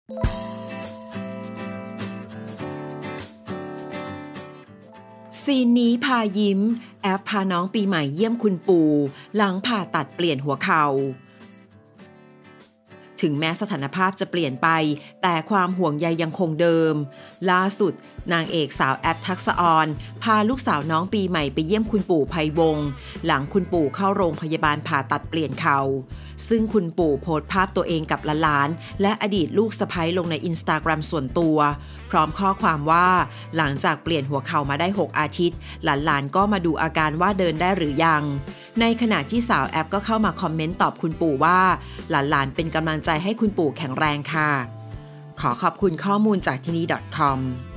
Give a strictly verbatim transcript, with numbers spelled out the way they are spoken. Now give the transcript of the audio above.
ซีนนี้พายิ้มแอฟพาน้องปีใหม่เยี่ยมคุณปู่หลังผ่าตัดเปลี่ยนหัวเข่าถึงแม้สถานภาพจะเปลี่ยนไปแต่ความห่วงใยยังคงเดิมล่าสุดนางเอกสาวแอฟทักษะออนพาลูกสาวน้องปีใหม่ไปเยี่ยมคุณปู่ไพวงศ์หลังคุณปู่เข้าโรงพยาบาลผ่าตัดเปลี่ยนเข่าซึ่งคุณปู่โพสต์ภาพตัวเองกับหลานๆและอดีตลูกสะใภ้ลงใน Instagram ส่วนตัวพร้อมข้อความว่าหลังจากเปลี่ยนหัวเข่ามาได้หกอาทิตย์หลานๆก็มาดูอาการว่าเดินได้หรือยังในขณะที่สาวแอฟก็เข้ามาคอมเมนต์ตอบคุณปู่ว่าหลานๆเป็นกำลังใจให้คุณปู่แข็งแรงค่ะขอขอบคุณข้อมูลจากที่นี่ .com